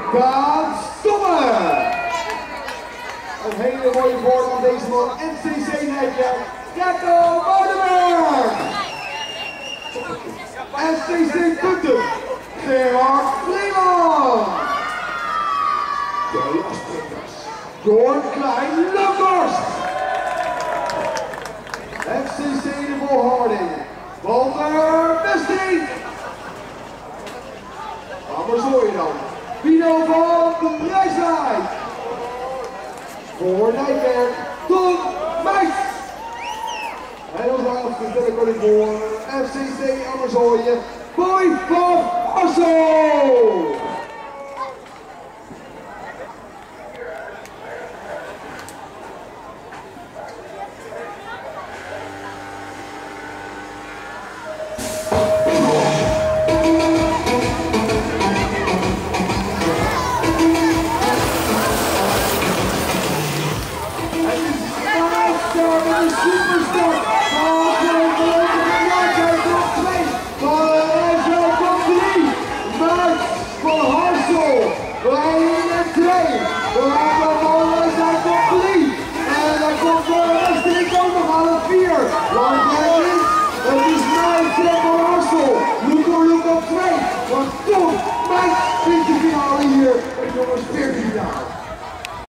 Daan Stomme. Een hele mooie woord van deze man, NCC-netje, Jacco Bodeberg. NCC Punten, Gerard Vleeman. De lastbrikkers, Jorn Klein-Luckhorst. FCC de Volharding, Walter Westing. Amersfoort dan, Pino van de Prijswijk. Voor Nijkerk, Tom Meijs. En als laatste stel ik voor FCC Amersfoort, Boy van Asso. Tom Meijs in de finale hier, en jongens 14 jaar.